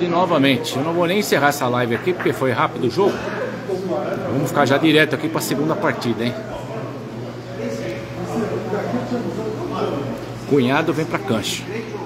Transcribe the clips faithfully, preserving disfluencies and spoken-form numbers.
Novamente, eu não vou nem encerrar essa live aqui porque foi rápido o jogo. Vamos ficar já direto aqui para a segunda partida, hein? Cunhado vem para cancha.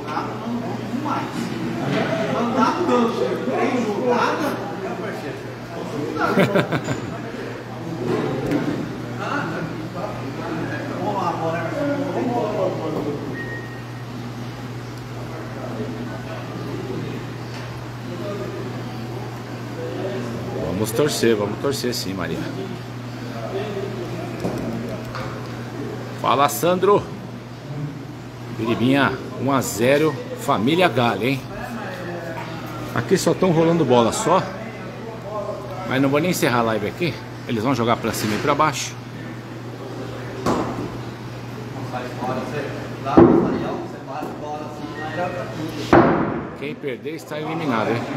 Vamos torcer, vamos torcer sim, Maria. Fala, Sandro. Biribinha, um a zero, família Galha, hein? Aqui só estão rolando bola só. Mas não vou nem encerrar a live aqui. Eles vão jogar pra cima e pra baixo. Quem perder está eliminado, hein?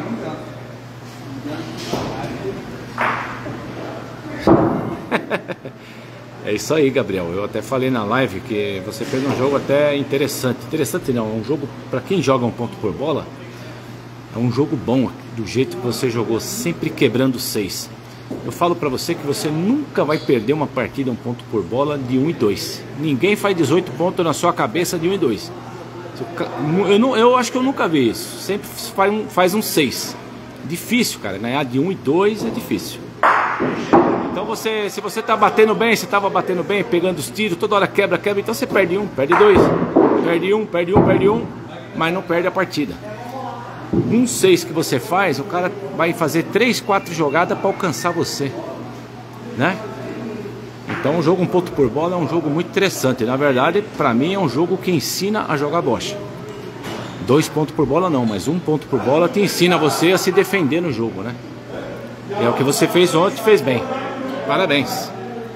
É isso aí, Gabriel. Eu até falei na live que você fez um jogo até interessante. Interessante não, é um jogo para quem joga um ponto por bola. É um jogo bom, do jeito que você jogou, sempre quebrando seis. Eu falo para você que você nunca vai perder uma partida um ponto por bola de um e dois. Ninguém faz dezoito pontos na sua cabeça de um e dois. Eu, não, eu acho que eu nunca vi isso. Sempre faz um, faz um seis. Difícil, cara. Ganhar de um e dois é difícil. Então você, se você tá batendo bem, você tava batendo bem, pegando os tiros, toda hora quebra, quebra, então você perde um, perde dois, perde um, perde um, perde um, mas não perde a partida. Um seis que você faz, o cara vai fazer três, quatro jogadas para alcançar você, né? Então o jogo um ponto por bola é um jogo muito interessante. Na verdade, para mim é um jogo que ensina a jogar bocha. Dois pontos por bola não, mas um ponto por bola te ensina você a se defender no jogo, né? É o que você fez ontem, fez bem. Parabéns.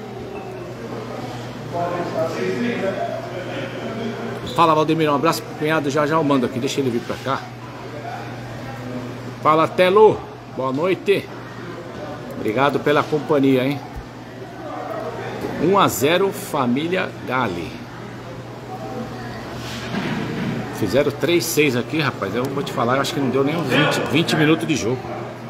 Fala, Valdemir, um abraço pro cunhado, já já eu mando aqui, deixa ele vir pra cá. Fala, Telo, boa noite. Obrigado pela companhia, hein? um a zero, família Gali. Fizeram três seis aqui, rapaz. Eu vou te falar, eu acho que não deu nem uns vinte, vinte minutos de jogo.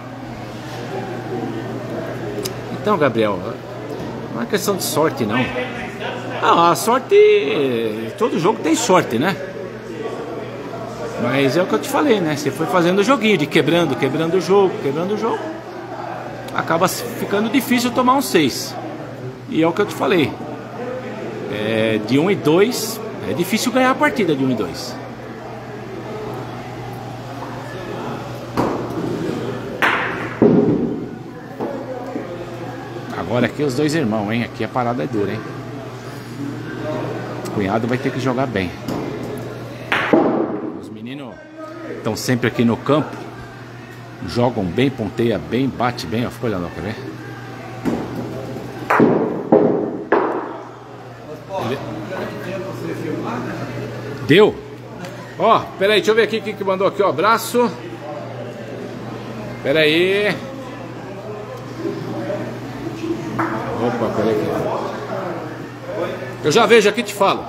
Então, Gabriel, não é questão de sorte, não. Ah, a sorte... Todo jogo tem sorte, né? Mas é o que eu te falei, né? Você foi fazendo o joguinho de quebrando, quebrando o jogo, quebrando o jogo. Acaba ficando difícil tomar um seis. E é o que eu te falei. É, de um e dois, é difícil ganhar a partida de um e dois. Agora aqui os dois irmãos, hein? Aqui a parada é dura, hein? O cunhado vai ter que jogar bem. Os meninos estão sempre aqui no campo. Jogam bem, ponteia bem, bate bem. Ó, fica olhando, quer ver? Ele... Deu? Ó, peraí, deixa eu ver aqui quem que mandou aqui, ó. Abraço. Peraí. Opa, peraí aqui. Eu já vejo aqui e te falo.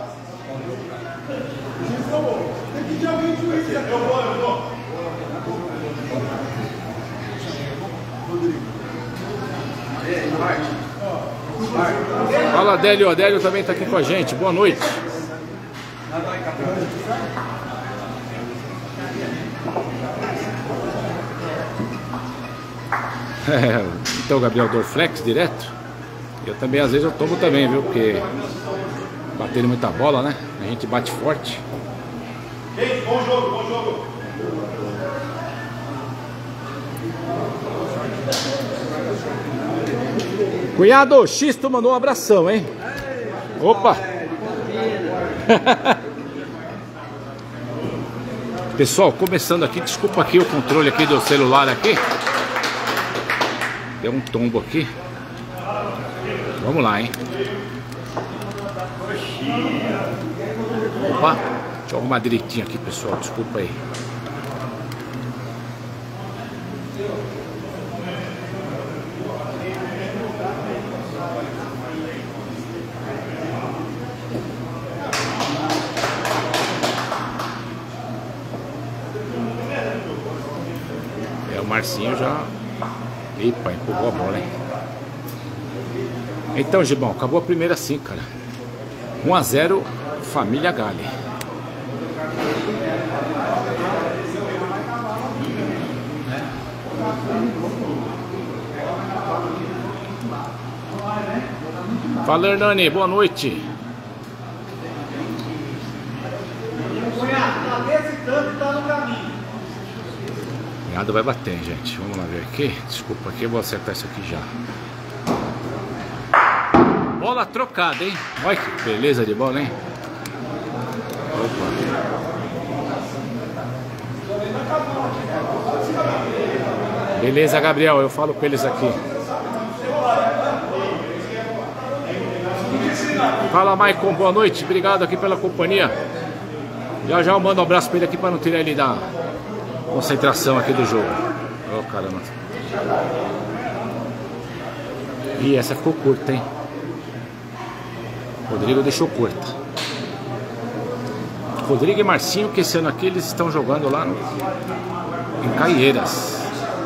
Fala, Adélio. Adélio também está aqui com a gente. Boa noite. É, então, Gabriel, Dorflex direto. Eu também, às vezes, eu tomo também, viu? Porque batendo muita bola, né? A gente bate forte. Bom jogo, bom jogo. Cunhado, X, tu mandou um abração, hein? Opa! Pessoal, começando aqui, desculpa aqui o controle aqui do celular aqui. Deu um tombo aqui. Vamos lá, hein? Opa, deixa eu arrumar direitinho aqui, pessoal. Desculpa aí. É, o Marcinho já... Epa, empurrou a bola, hein? Então, Gibão, acabou a primeira assim, cara. um a zero, Família Gali. Fala, Hernani, boa noite. Cunhado vai bater, gente. Vamos lá ver aqui. Desculpa, aqui eu vou acertar isso aqui já. Bola trocada, hein? Olha que beleza de bola, hein? Opa. Beleza, Gabriel. Eu falo com eles aqui. Fala, Maicon. Boa noite. Obrigado aqui pela companhia. Já já eu mando um abraço pra ele aqui pra não tirar ele da concentração aqui do jogo. Ó, oh, caramba. E essa ficou curta, hein? Rodrigo deixou curta. Rodrigo e Marcinho, que esse ano aqui eles estão jogando lá no... em Caieiras.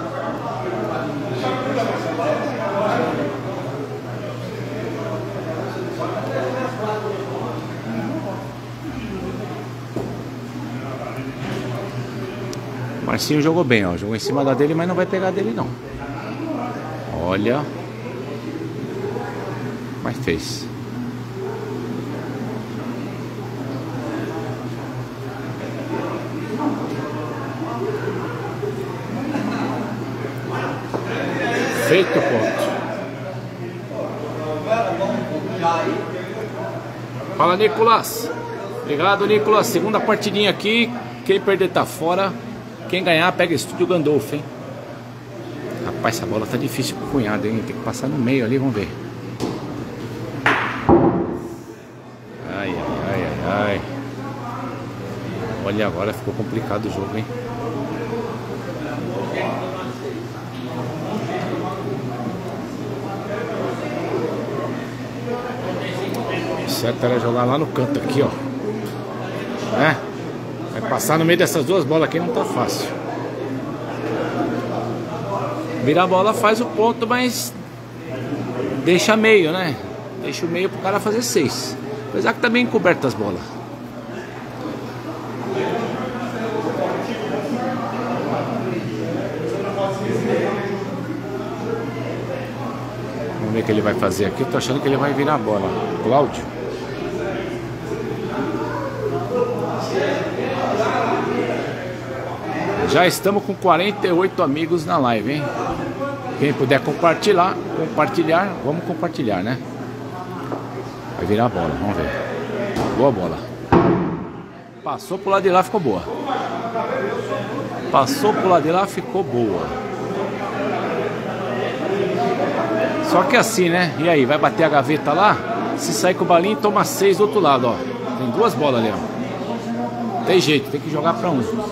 Marcinho jogou bem, ó. Jogou em cima da dele, mas não vai pegar dele não. Olha. Mas fez. Feito o ponto. Fala, Nicolas. Obrigado, Nicolas. Segunda partidinha aqui. Quem perder tá fora. Quem ganhar pega Estúdio Gandolfo, hein? Rapaz, essa bola tá difícil pro cunhado, hein? Tem que passar no meio ali, vamos ver. Ai, ai, ai, ai, ai. Olha, agora ficou complicado o jogo, hein? O certo era jogar lá no canto aqui, ó. É? Vai passar no meio dessas duas bolas aqui não tá fácil. Virar a bola faz o ponto, mas deixa meio, né? Deixa o meio pro cara fazer seis. Apesar que tá bem encoberto as bolas. Vamos ver o que ele vai fazer aqui. Eu tô achando que ele vai virar a bola. Cláudio. Já estamos com quarenta e oito amigos na live, hein? Quem puder compartilhar, compartilhar, vamos compartilhar, né? Vai virar a bola, vamos ver. Boa bola. Passou pro lado de lá, ficou boa. Passou pro lado de lá, ficou boa. Só que assim, né? E aí, vai bater a gaveta lá? Se sair com o balinho, toma seis do outro lado, ó. Tem duas bolas ali, ó. Tem jeito, tem que jogar pra um.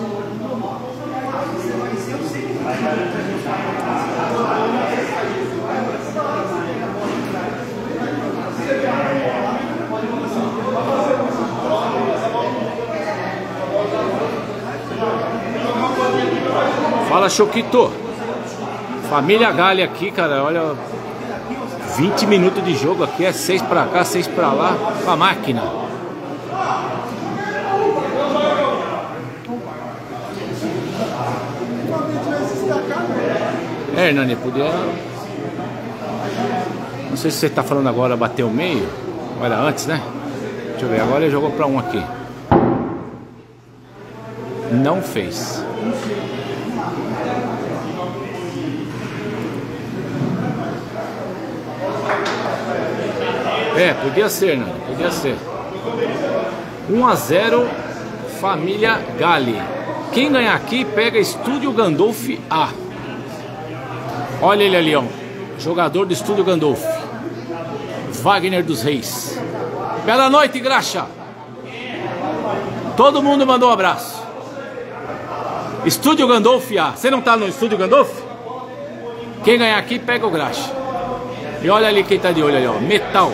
Fala, Choquito. Família Gali aqui, cara. Olha, vinte minutos de jogo aqui. É seis pra cá, seis pra lá. Com a máquina. É, Hernani, podia... Não sei se você tá falando agora bater o meio. Olha, antes, né? Deixa eu ver, agora ele jogou pra um aqui. Não fez. É, podia ser, né? Podia ser. um a zero, Família Gali. Quem ganhar aqui pega Estúdio Gandolfo A. Olha ele ali, ó. Jogador do Estúdio Gandolfo. Wagner dos Reis. Bela noite, Graxa. Todo mundo mandou um abraço. Estúdio Gandolfo A. Você não tá no Estúdio Gandolfo? Quem ganhar aqui pega o Graxa. E olha ali quem tá de olho ali, ó. Metal.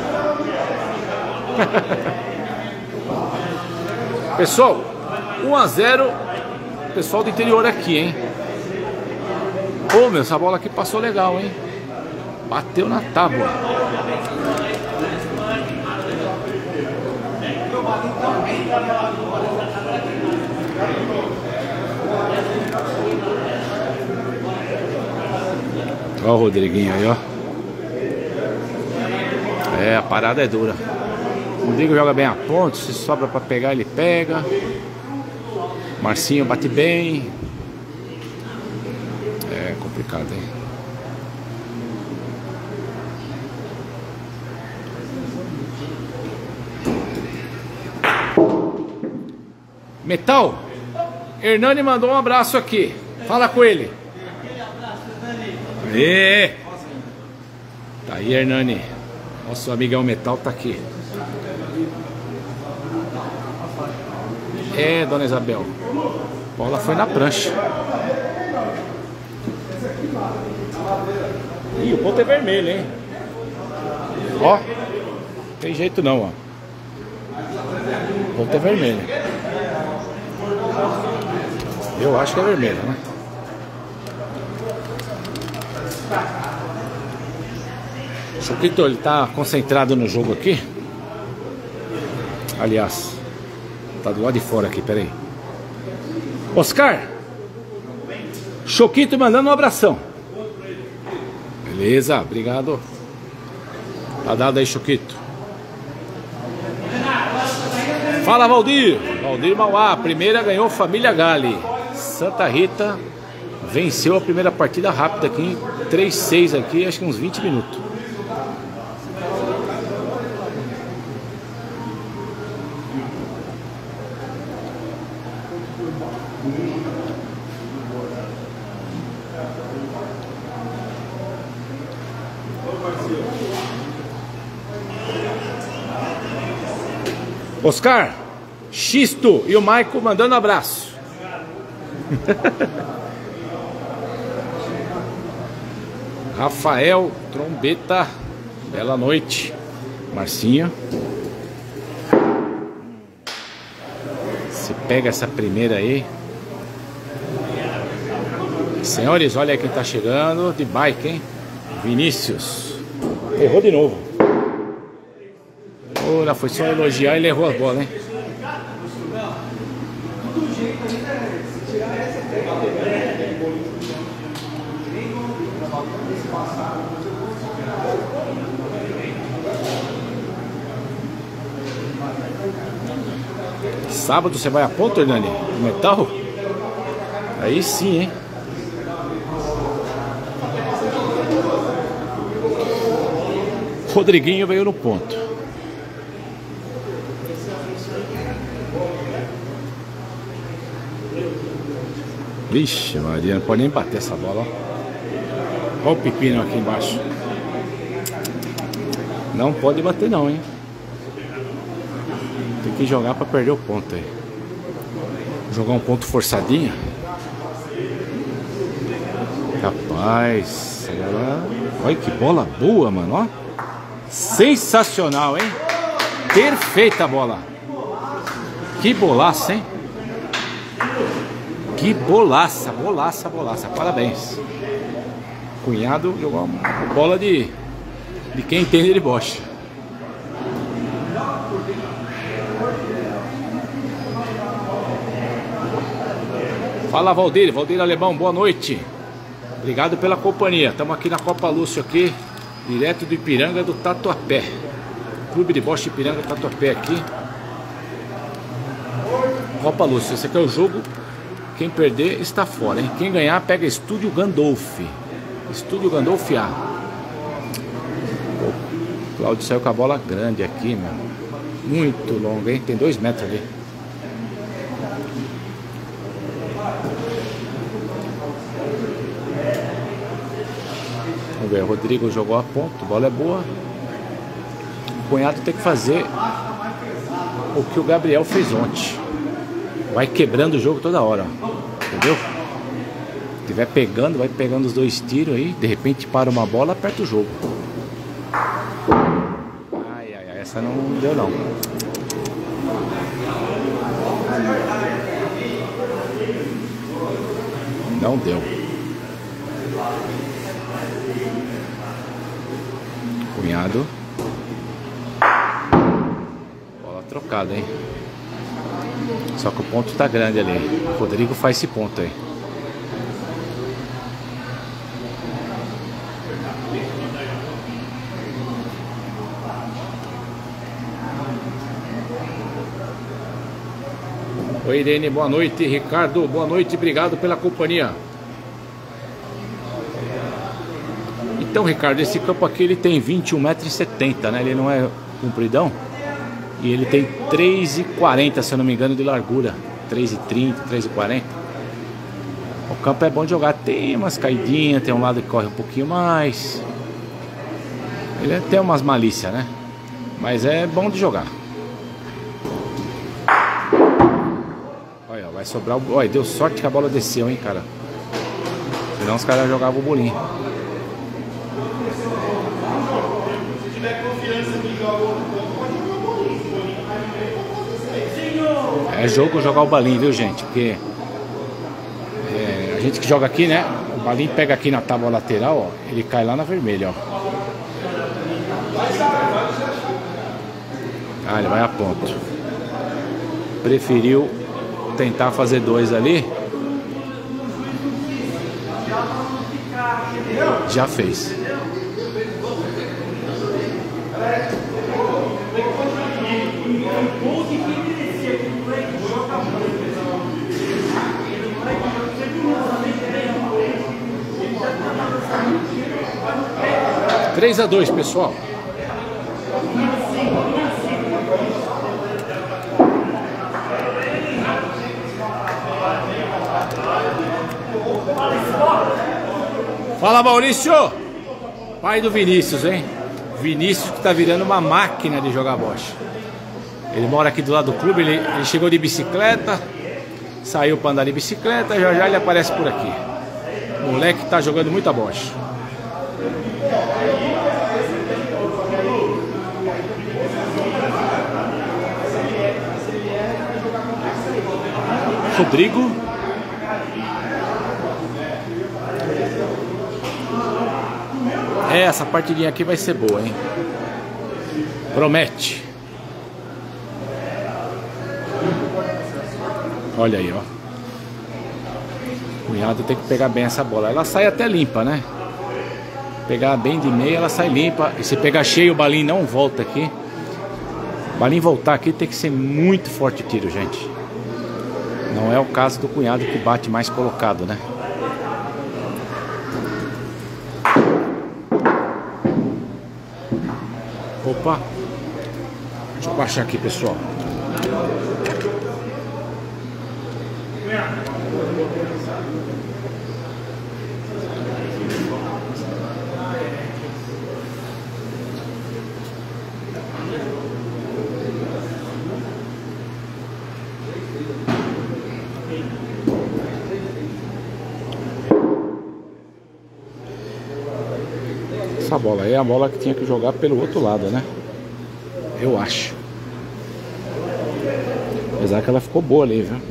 Pessoal, um a zero. Pessoal do interior aqui, hein? Ô, meu, essa bola aqui passou legal, hein? Bateu na tábua. Ó o Rodriguinho aí, ó. É, a parada é dura. O Rodrigo joga bem a ponta, se sobra pra pegar, ele pega. Marcinho bate bem. É complicado, hein? Metal, Hernani mandou um abraço aqui. Fala com ele. Aê! Tá aí, Hernani. Nosso amigão Metal tá aqui. É, dona Isabel. A bola foi na prancha. Ih, o ponto é vermelho, hein? Ó, não tem jeito não, ó. O ponto é vermelho. Eu acho que é vermelho, né? O Choquito, ele tá concentrado no jogo aqui. Aliás, tá do lado de fora aqui, peraí. Oscar, Choquito mandando um abração. Beleza, obrigado. Tá dado aí, Choquito. Fala, Valdir. Valdir Mauá, a primeira ganhou Família Gali. Santa Rita venceu a primeira partida rápida aqui em três a seis aqui, acho que uns vinte minutos. Oscar, Xisto e o Maico mandando abraço. Rafael, trombeta, bela noite. Marcinho. Se pega essa primeira aí. Senhores, olha quem tá chegando de bike, hein? Vinícius. Errou de novo. Ora, foi só elogiar e ele errou a bola, hein? Sábado você vai a ponto, Hernani? Metal? Aí sim, hein? Rodriguinho veio no ponto. Vixe, Maria, não pode nem bater essa bola. Olha o pepino aqui embaixo. Não pode bater não, hein? Tem que jogar pra perder o ponto aí. Jogar um ponto forçadinho. Rapaz, agora... Olha que bola boa, mano, ó. Sensacional, hein? Perfeita a bola. Que bolaça, hein? Que bolaça, bolaça, bolaça. Parabéns. Cunhado jogou uma bola de, de quem entende de bocha. Fala, Valdir. Valdir Alemão, boa noite. Obrigado pela companhia. Estamos aqui na Copa Lúcio aqui, direto do Ipiranga do Tatuapé. Clube de Bocha Ipiranga Tatuapé aqui. Copa Lúcio. Esse aqui é o jogo. Quem perder está fora, hein? Quem ganhar pega Estúdio Gandolf. Estúdio Gandolf A. O Cláudio saiu com a bola grande aqui, meu. Muito longa, hein? Tem dois metros ali. Vamos ver, o Rodrigo jogou a ponta, a bola é boa. O Cunhado tem que fazer o que o Gabriel fez ontem. Vai quebrando o jogo toda hora, entendeu? Se tiver pegando, vai pegando os dois tiros aí. De repente para uma bola, aperta o jogo. Ai, ai, ai, essa não deu não. Não deu. Cunhado. Bola trocada, hein? Só que o ponto tá grande ali. O Rodrigo faz esse ponto aí. Oi, Irene, boa noite. Ricardo, boa noite, obrigado pela companhia. Então, Ricardo, esse campo aqui ele tem vinte e um metros e setenta, né? Ele não é compridão. E ele tem três e quarenta, se eu não me engano, de largura. três e trinta, três e quarenta. O campo é bom de jogar. Tem umas caidinhas, tem um lado que corre um pouquinho mais. Ele tem umas malícias, né? Mas é bom de jogar. Olha, vai sobrar o... Olha, deu sorte que a bola desceu, hein, cara. Senão os caras jogavam o bolinho. Se tiver confiança que joga o ponto, pode jogar o bolinho. O bolinho vai É jogo jogar o balinho, viu, gente? Porque é, a gente que joga aqui, né? O balinho pega aqui na tábua lateral, ó. Ele cai lá na vermelha, ó. Ah, ele vai a ponto. Preferiu tentar fazer dois ali. Já fez. três a dois, pessoal. Fala, Maurício! Pai do Vinícius, hein? Vinícius que tá virando uma máquina de jogar bocha. Ele mora aqui do lado do clube, ele, ele chegou de bicicleta, saiu para andar de bicicleta, já já ele aparece por aqui. O moleque tá jogando muita bocha. Rodrigo. É, essa partidinha aqui vai ser boa, hein? Promete. Olha aí, ó. O cunhado tem que pegar bem essa bola. Ela sai até limpa, né? Pegar bem de meia, ela sai limpa. E se pegar cheio, o balinho não volta aqui. O balinho voltar aqui tem que ser muito forte o tiro, gente. Não é o caso do cunhado que bate mais colocado, né? Opa! Deixa eu baixar aqui, pessoal. Essa bola aí é a bola que tinha que jogar pelo outro lado, né? Eu acho. Apesar que ela ficou boa ali, viu?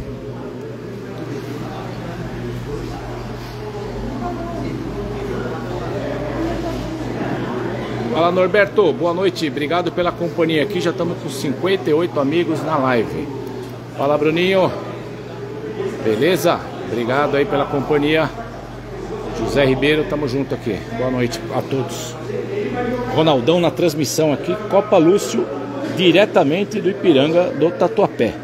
Fala, Norberto, boa noite, obrigado pela companhia aqui, já estamos com cinquenta e oito amigos na live. Fala, Bruninho, beleza? Obrigado aí pela companhia. José Ribeiro, tamo junto aqui, boa noite a todos. Ronaldão na transmissão aqui, Copa Lúcio, diretamente do Ipiranga do Tatuapé.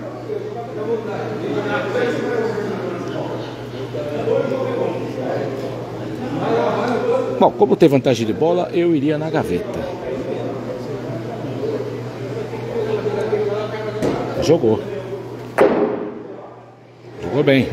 Bom, como tem vantagem de bola, eu iria na gaveta. Jogou. Jogou bem.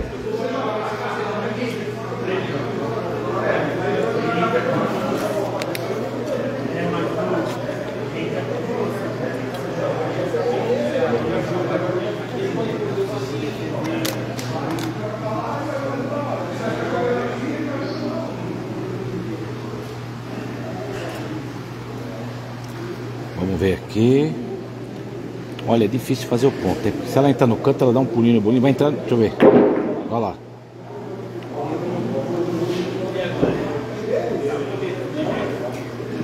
Vamos ver aqui. Olha, é difícil fazer o ponto. Se ela entrar no canto, ela dá um pulinho no bolinho. Vai entrar, deixa eu ver. Olha lá.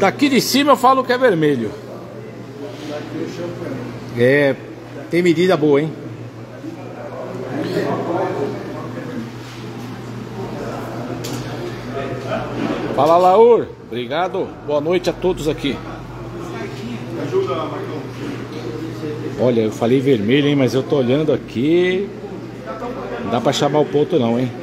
Daqui de cima eu falo que é vermelho. É, tem medida boa, hein? Fala, Laur. Obrigado. Boa noite a todos aqui. Olha, eu falei vermelho, hein? Mas eu tô olhando aqui. Não dá pra chamar o ponto não, hein?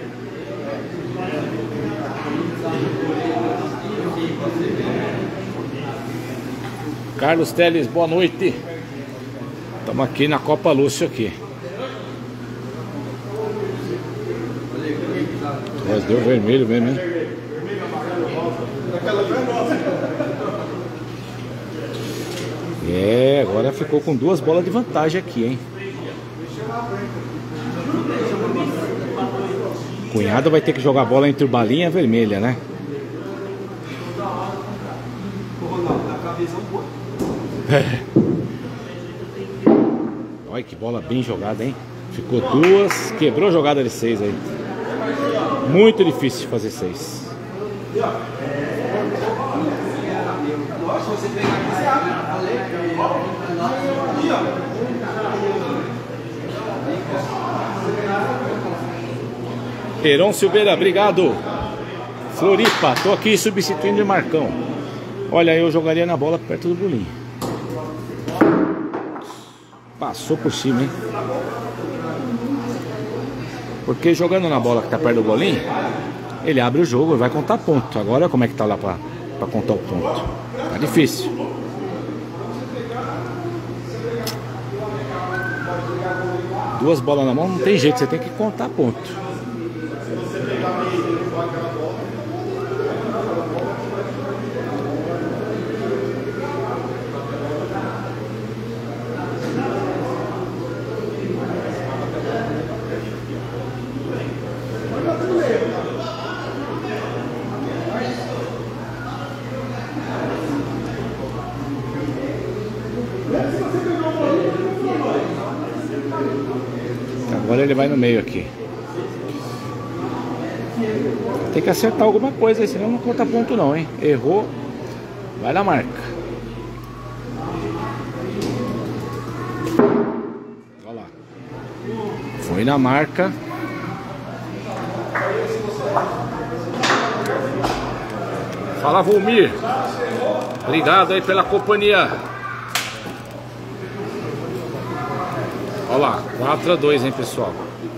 Carlos Teles, boa noite. Estamos aqui na Copa Lúcio aqui. Mas deu vermelho mesmo, hein? É, agora ficou com duas bolas de vantagem aqui, hein? Cunhado vai ter que jogar a bola entre o balinha e a vermelha, né? É. Olha que bola bem jogada, hein? Ficou duas, quebrou a jogada de seis aí. Muito difícil de fazer seis. Heron Silveira, obrigado. Floripa, tô aqui substituindo o Marcão. Olha, eu jogaria na bola perto do bolinho. Passou por cima, hein? Porque jogando na bola que tá perto do bolinho, ele abre o jogo e vai contar ponto. Agora como é que tá lá pra, pra contar o ponto? Tá difícil. Duas bolas na mão não tem jeito, você tem que contar ponto. Agora ele vai no meio aqui. Tem que acertar alguma coisa aí, senão não conta ponto não, hein? Errou, vai na marca. Olha lá. Foi na marca. Fala, Volmir. Obrigado aí pela companhia. Olha lá, quatro a dois, hein, pessoal?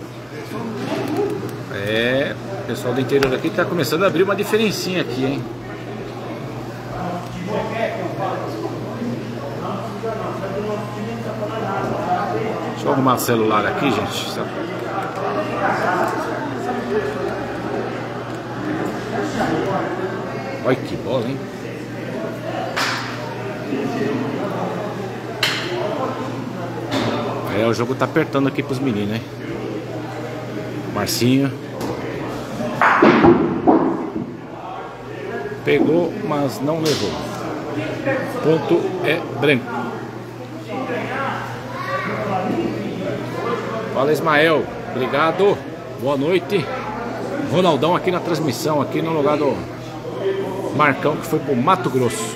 É, o pessoal do interior aqui tá começando a abrir uma diferencinha aqui, hein? Deixa eu arrumar o celular aqui, gente. Olha que bola, hein? É, o jogo tá apertando aqui pros meninos, hein? Marcinho pegou, mas não levou. Ponto é branco. Fala, Ismael. Obrigado. Boa noite. Ronaldão aqui na transmissão, aqui no lugar do Marcão, que foi pro Mato Grosso.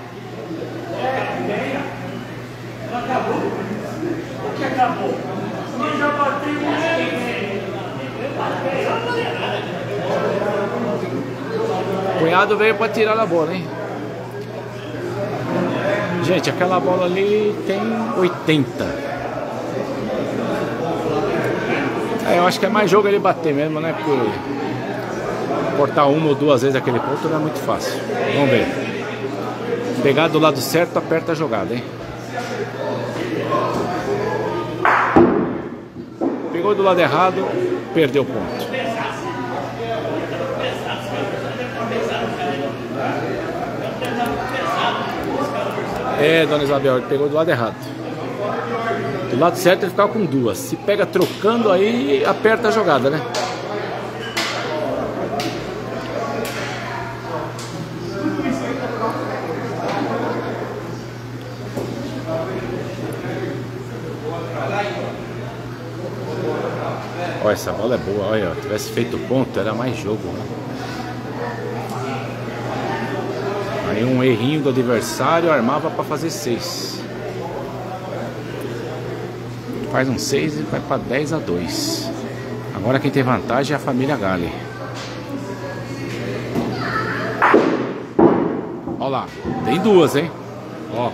O cunhado veio para tirar a bola, hein? Gente, aquela bola ali tem oitenta. É, eu acho que é mais jogo ele bater mesmo, né? Porque cortar uma ou duas vezes aquele ponto não é muito fácil. Vamos ver. Pegar do lado certo, aperta a jogada, hein? Pegou do lado errado, perdeu o ponto. É, dona Isabel, ele pegou do lado errado. Do lado certo ele ficava com duas. Se pega trocando, aí aperta a jogada, né? Olha, essa bola é boa, olha, se tivesse feito ponto, era mais jogo, né? Aí um errinho do adversário armava para fazer seis. Faz um seis e vai para dez a dois. Agora quem tem vantagem é a família Gale. Olha lá, tem duas, hein? Ó,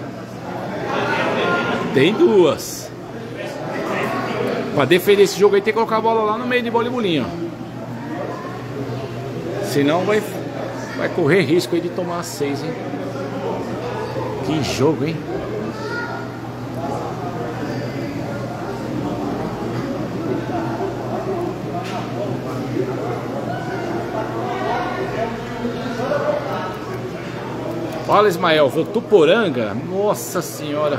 tem duas. Para defender esse jogo aí tem que colocar a bola lá no meio de bola e bolinha. Senão vai, vai correr risco aí de tomar seis, hein? Que jogo, hein? Fala, Ismael, Votuporanga, nossa senhora.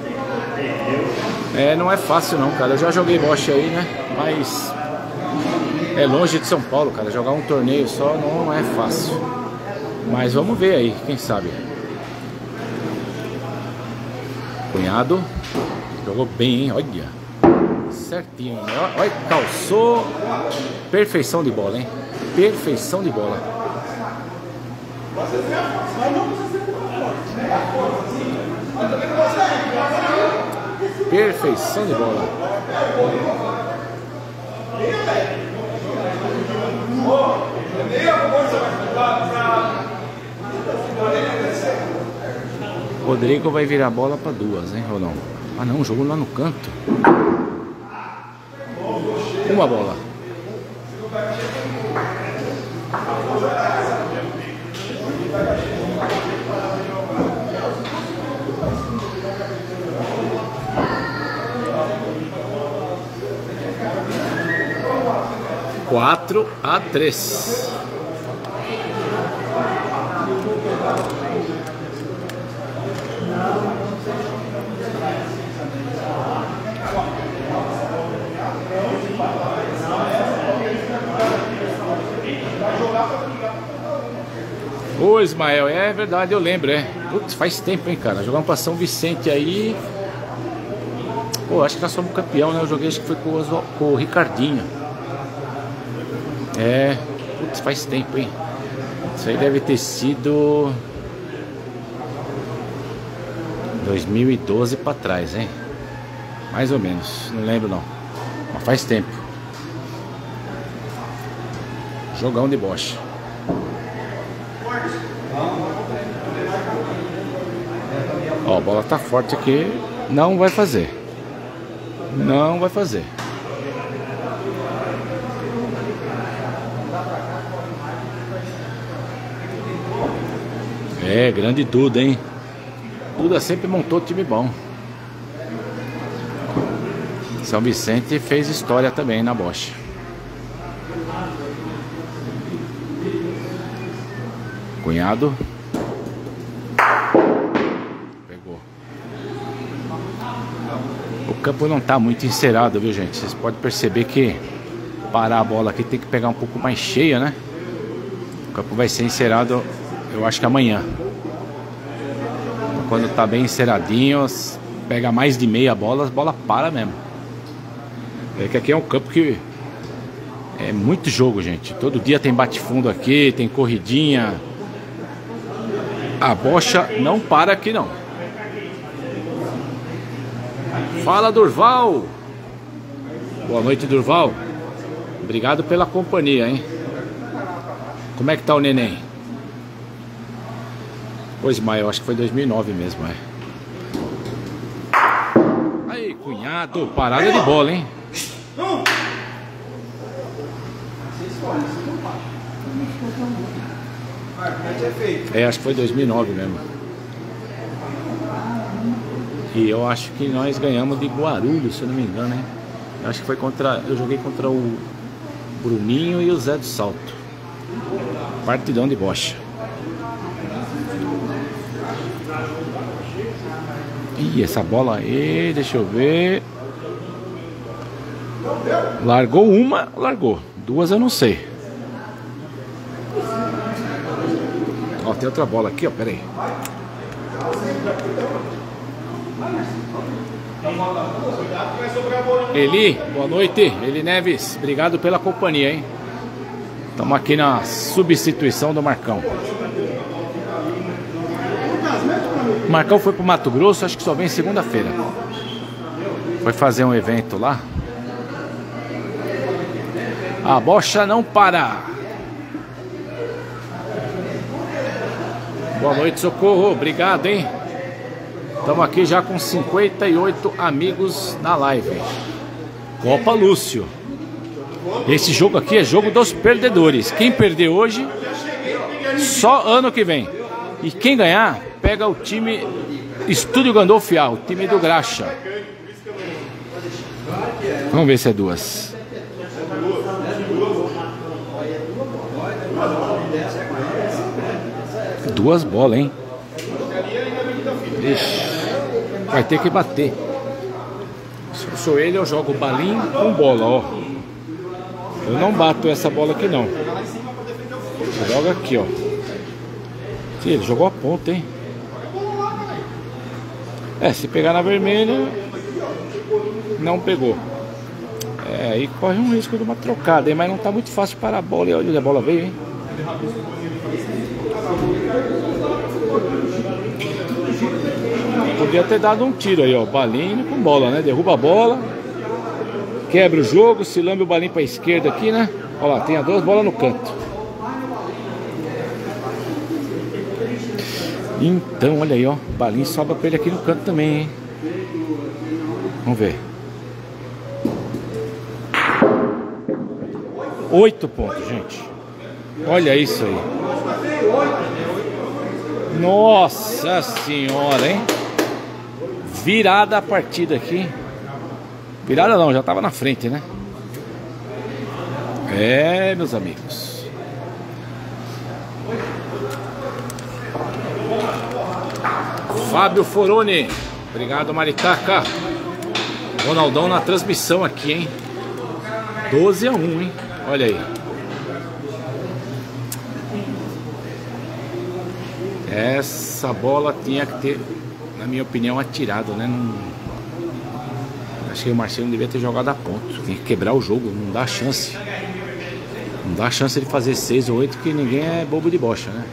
É, não é fácil não, cara. Eu já joguei bocha aí, né? Mas é longe de São Paulo, cara. Jogar um torneio só não é fácil. Mas vamos ver aí, quem sabe. Cunhado jogou bem, hein? Olha, certinho, né? Olha, calçou. Perfeição de bola, hein? Perfeição de bola. Perfeição de bola. Rodrigo vai virar a bola para duas, hein, ou não? Ah não, jogou lá no canto. Uma bola. Quatro a três. Ô Ismael, é verdade, eu lembro, é. Putz, faz tempo, hein, cara. Jogamos pra São Vicente aí. Pô, acho que nós somos campeão, né? Eu joguei, acho que foi com o, com o Ricardinho. É, putz, faz tempo, hein? Isso aí deve ter sido dois mil e doze pra trás, hein? Mais ou menos, não lembro não. Mas faz tempo. Jogão de bocha. Ó, a bola tá forte aqui. Não vai fazer. Não vai fazer. É, grande Duda, hein? Duda sempre montou time bom. São Vicente fez história também na bocha. Cunhado. Pegou. O campo não tá muito encerado, viu, gente? Vocês podem perceber que parar a bola aqui tem que pegar um pouco mais cheia, né? O campo vai ser encerado, eu acho que amanhã. Quando tá bem enceradinho, pega mais de meia bola, as bolas param mesmo. É que aqui é um campo que é muito jogo, gente. Todo dia tem bate-fundo aqui, tem corridinha. A bocha não para aqui, não. Fala, Durval. Boa noite, Durval. Obrigado pela companhia, hein? Como é que tá o neném? Pois, Maio, acho que foi dois mil e nove mesmo, é. Aí, cunhado, parada de bola, hein? É, acho que foi dois mil e nove mesmo. E eu acho que nós ganhamos de Guarulhos, se eu não me engano, hein? Eu acho que foi contra... Eu joguei contra o Bruninho e o Zé do Salto. Partidão de bocha. Ih, essa bola aí, deixa eu ver. Largou uma, largou. Duas eu não sei. Ó, tem outra bola aqui, ó, pera aí. Eli, boa noite. Eli Neves, obrigado pela companhia, hein? Estamos aqui na substituição do Marcão. O Marcão foi pro Mato Grosso, acho que só vem segunda-feira. Foi fazer um evento lá. A bocha não para. Boa noite, Socorro. Obrigado, hein? Estamos aqui já com cinquenta e oito amigos na live. Copa Lúcio. Esse jogo aqui é jogo dos perdedores. Quem perder hoje, só ano que vem. E quem ganhar, pega o time Estúdio Gandolfial, o time do Graxa. Vamos ver se é duas. Duas bolas, hein? Ixi, vai ter que bater. Se eu sou ele, eu jogo balinho com bola, ó. Eu não bato essa bola aqui, não. Joga aqui, ó. Sim, ele jogou a ponta, hein? É, se pegar na vermelha, não pegou. É, aí corre um risco de uma trocada, hein? Mas não tá muito fácil parar a bola. E olha, a bola veio, hein? Podia ter dado um tiro aí, ó. Balinho com bola, né? Derruba a bola, quebra o jogo, se lambe o balinho pra esquerda aqui, né? Olha lá, tem as duas bolas no canto. Então, olha aí, ó. O balinho sobra pra ele aqui no canto também, hein? Vamos ver. Oito pontos, gente. Olha isso aí. Nossa senhora, hein? Virada a partida aqui. Virada não, já tava na frente, né? É, meus amigos. Fábio Foroni. Obrigado, Maritaca. Ronaldão na transmissão aqui, hein? doze a um, hein? Olha aí. Essa bola tinha que ter, na minha opinião, atirado, né? Não... Acho que o Marcelo não devia ter jogado a ponto. Tem que quebrar o jogo, não dá chance. Não dá chance de fazer seis ou oito, que ninguém é bobo de bocha, né?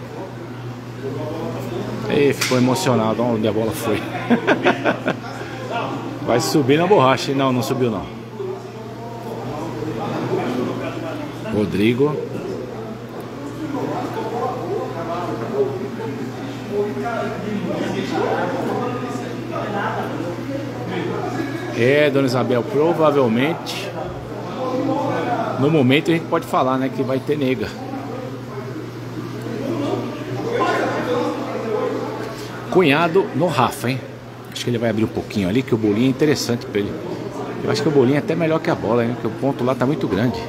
E ficou emocionado, olha onde a bola foi. Vai subir na borracha. Não, não subiu não. Rodrigo. É, dona Isabel, provavelmente no momento a gente pode falar, né, que vai ter nega. Cunhado no Rafa, hein? Acho que ele vai abrir um pouquinho ali, que o bolinho é interessante pra ele. Eu acho que o bolinho é até melhor que a bola, hein? Porque o ponto lá tá muito grande.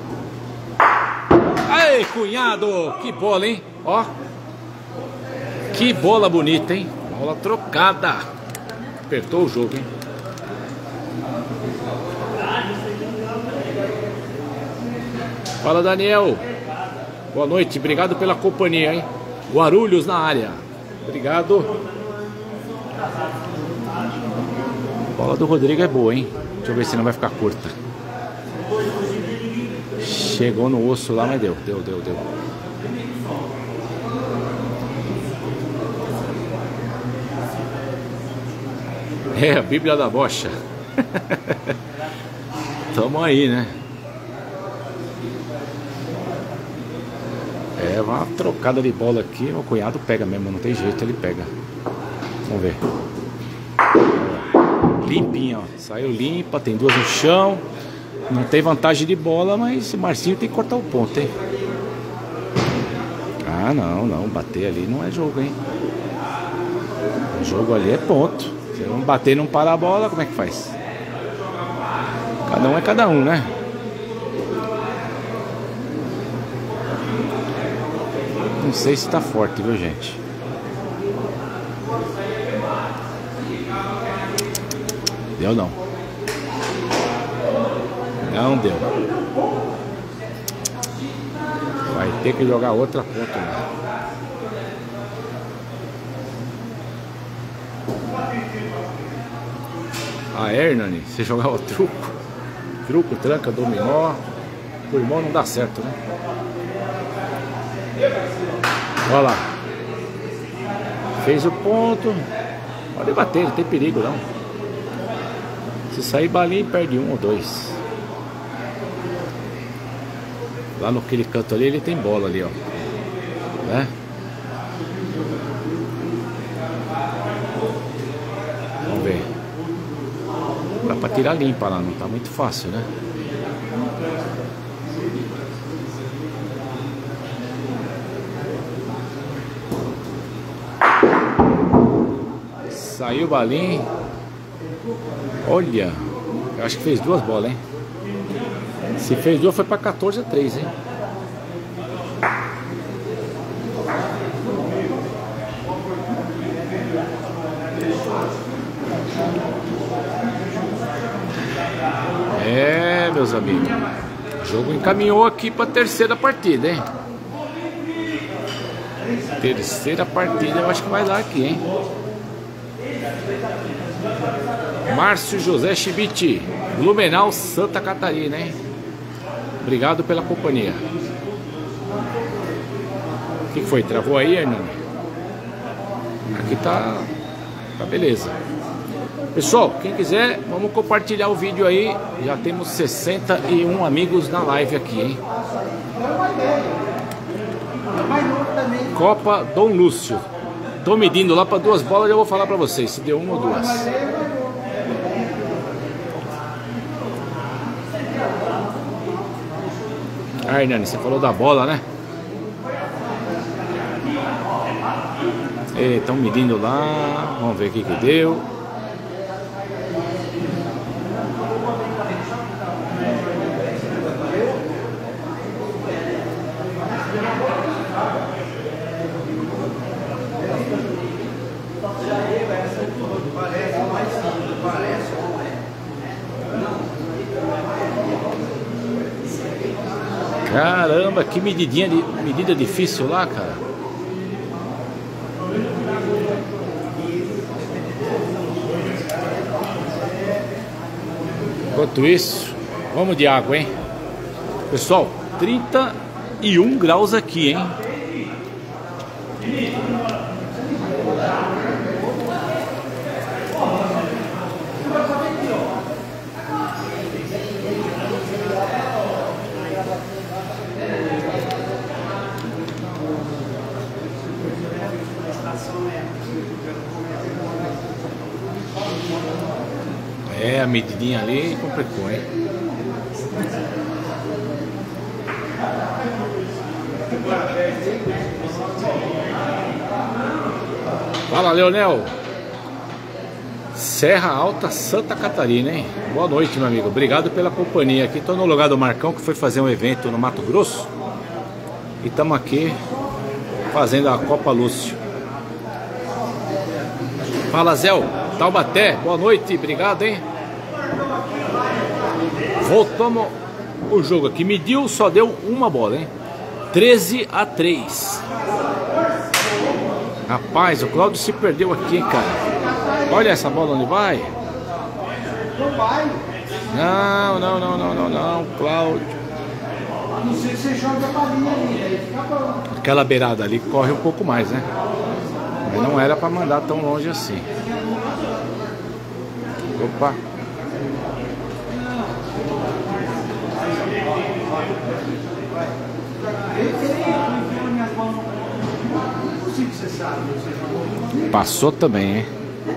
Aí, cunhado! Que bola, hein? Ó. Que bola bonita, hein? Bola trocada. Apertou o jogo, hein? Fala, Daniel. Boa noite, obrigado pela companhia, hein? Guarulhos na área. Obrigado. A bola do Rodrigo é boa, hein? Deixa eu ver se não vai ficar curta. Chegou no osso lá, mas deu, deu, deu, deu. É, a Bíblia da bocha. Tamo aí, né? É, uma trocada de bola aqui. Meu cunhado pega mesmo, não tem jeito, ele pega. Vamos ver. Limpinha, ó. Saiu limpa, tem duas no chão. Não tem vantagem de bola, mas o Marcinho tem que cortar o ponto, hein? Ah, não, não. Bater ali não é jogo, hein? O jogo ali é ponto. Se não bater e não parar a bola, como é que faz? Cada um é cada um, né? Não sei se tá forte, viu, gente? Deu não. Não deu. Vai ter que jogar outra ponta, né? A Hernani, você jogava o truco. Truco, tranca, dominó. O irmão não dá certo, né? Olha lá. Fez o ponto. Pode bater, não tem perigo não. Se sair balinha, perde um ou dois. Lá no aquele canto ali, ele tem bola ali, ó. Né? Vamos ver. Dá pra tirar limpa lá, não tá muito fácil, né? Saiu o balinho. Olha, eu acho que fez duas bolas, hein? Se fez duas foi pra quatorze a três, hein? É, meus amigos, o jogo encaminhou aqui pra terceira partida, hein? Terceira partida eu acho que vai dar aqui, hein? Márcio José Chibiti, Blumenau, Santa Catarina, hein? Obrigado pela companhia. O que foi? Travou aí, Hernani? Aqui tá, tá beleza. Pessoal, quem quiser, vamos compartilhar o vídeo aí. Já temos sessenta e um amigos na live aqui, hein? Copa Dom Lúcio. Tô medindo lá para duas bolas, já vou falar para vocês se deu uma ou duas. Ah, Hernani, você falou da bola, né? Estão medindo lá. Vamos ver o que que deu. Caramba, que medidinha de, medida difícil lá, cara. Enquanto isso, vamos de água, hein? Pessoal, trinta e um graus aqui, hein? É, a medidinha ali complicou, hein? Fala, Leonel. Serra Alta, Santa Catarina, hein? Boa noite, meu amigo. Obrigado pela companhia aqui. Tô no lugar do Marcão, que foi fazer um evento no Mato Grosso. E estamos aqui fazendo a Copa Lúcio. Fala, Zéu. Taubaté, boa noite, obrigado, hein? Voltamos o jogo aqui. Mediu, só deu uma bola, hein? treze a três. Rapaz, o Cláudio se perdeu aqui, hein, cara? Olha essa bola onde vai. Não, não, não, não, não, não, Cláudio. Não sei se você joga a balinha ali. Aquela beirada ali corre um pouco mais, né? Mas não era pra mandar tão longe assim. Opa. Passou também, hein?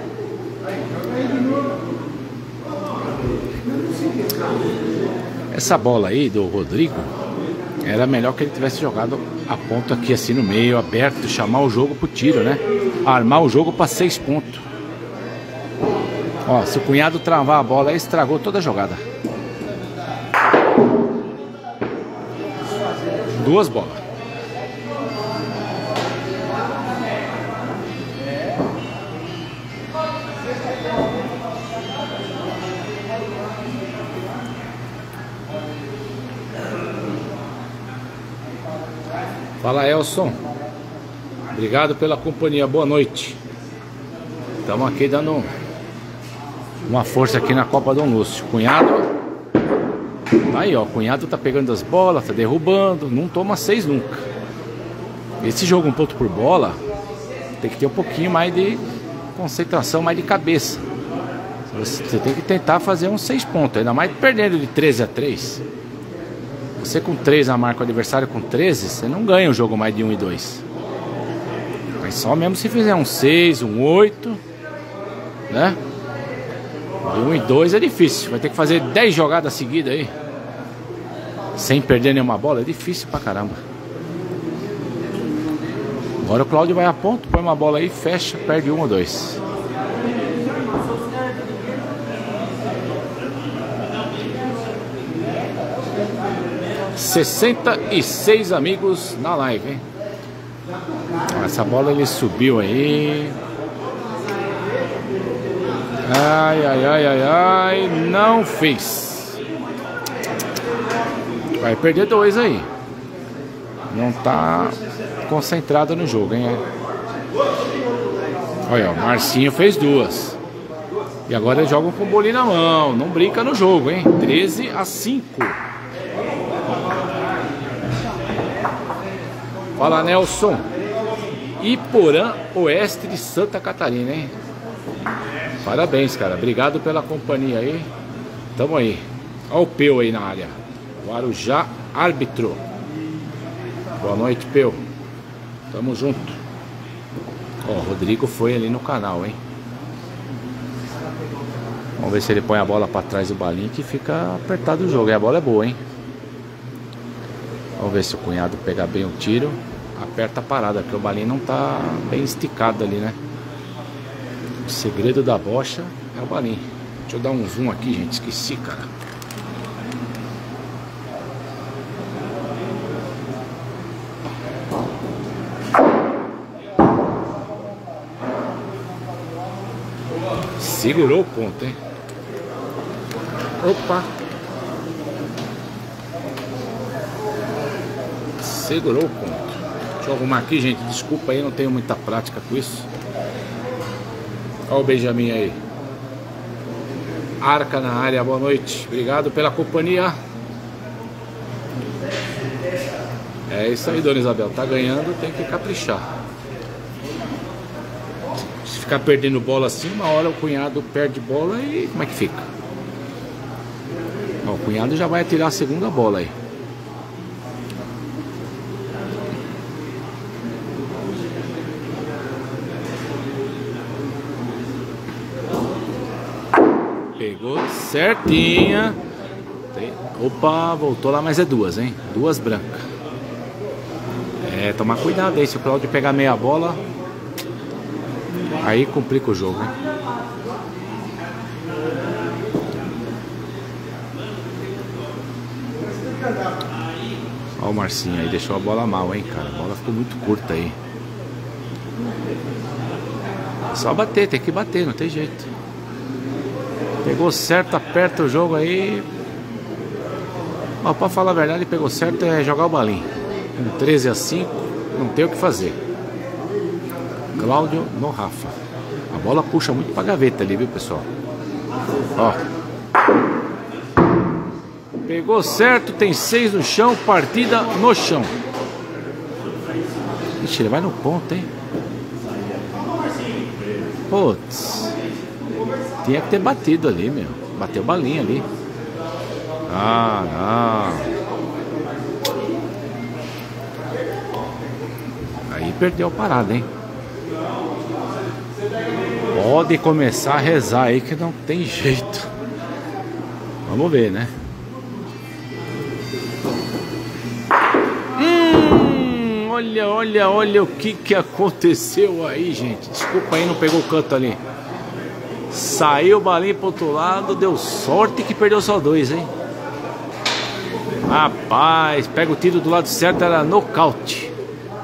Essa bola aí do Rodrigo era melhor que ele tivesse jogado a ponta aqui assim no meio, aberto, chamar o jogo pro tiro, né? Armar o jogo para seis pontos. Ó, se o cunhado travar a bola aí, estragou toda a jogada. Duas bolas. Fala, Elson. Obrigado pela companhia. Boa noite. Estamos aqui dando uma força aqui na Copa Dom Lúcio. Cunhado. Tá aí, ó. Cunhado tá pegando as bolas, tá derrubando. Não toma seis nunca. Esse jogo um ponto por bola tem que ter um pouquinho mais de concentração, mais de cabeça. Você tem que tentar fazer uns seis pontos, ainda mais perdendo de treze a três. Você com três na marca, o adversário com treze, você não ganha o jogo mais de um e dois. Mas só mesmo se fizer um seis, um oito, né? De um e dois é difícil, vai ter que fazer dez jogadas seguidas aí, sem perder nenhuma bola, é difícil pra caramba. Agora o Cláudio vai a ponto, põe uma bola aí, fecha, perde um ou dois. sessenta e seis amigos na live, hein? Essa bola ele subiu aí. Ai, ai, ai, ai, ai. Não fez. Vai perder dois aí. Não tá concentrado no jogo, hein? Olha, o Marcinho fez duas. E agora eles jogam com o bolinho na mão. Não brinca no jogo, hein? treze a cinco. Fala, Nelson. Iporã Oeste de Santa Catarina, hein? Parabéns, cara. Obrigado pela companhia aí. Tamo aí. Olha o Peu aí na área. Guarujá, árbitro. Boa noite, Peu. Tamo junto. Ó, o Rodrigo foi ali no canal, hein? Vamos ver se ele põe a bola pra trás do balinho, que fica apertado o jogo. E a bola é boa, hein? Vamos ver se o cunhado pega bem o tiro. Aperta a parada, porque o balinho não tá bem esticado ali, né? O segredo da bocha é o balinho. Deixa eu dar um zoom aqui, gente. Esqueci, cara. Segurou o ponto, hein? Opa! Segurou o ponto. Deixa eu arrumar aqui, gente. Desculpa aí, não tenho muita prática com isso. Olha o Benjamin aí. Arca na área, boa noite. Obrigado pela companhia. É isso aí, dona Isabel. Tá ganhando, tem que caprichar. Se ficar perdendo bola assim, uma hora o cunhado perde bola e como é que fica? Ó, o cunhado já vai atirar a segunda bola aí. Pegou certinha. Opa, voltou lá, mas é duas, hein? Duas brancas. É, tomar cuidado aí. Se o Cláudio pegar meia bola, aí complica o jogo, hein? Olha o Marcinho aí, deixou a bola mal, hein, cara? A bola ficou muito curta aí. É só bater, tem que bater, não tem jeito. Pegou certo, aperta o jogo aí. Mas pra falar a verdade, ele pegou certo é jogar o balinho. Com treze a cinco, não tem o que fazer. Cláudio no Rafa. A bola puxa muito pra gaveta ali, viu, pessoal? Ó. Pegou certo, tem seis no chão, partida no chão. Ixi, ele vai no ponto, hein? Putz. Tinha que ter batido ali, meu. Bateu balinha ali. Ah, não. Aí perdeu a parada, hein? Pode começar a rezar aí que não tem jeito. Vamos ver, né? Hum, olha, olha, olha o que que aconteceu aí, gente. Desculpa aí, não pegou o canto ali. Saiu o balinho pro outro lado. Deu sorte que perdeu só dois, hein? Rapaz, pega o tiro do lado certo, era nocaute.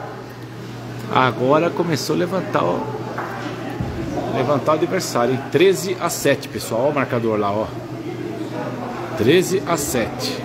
Agora começou a levantar, ó. Levantar o adversário, hein? treze a sete, pessoal. Olha o marcador lá, ó. treze a sete.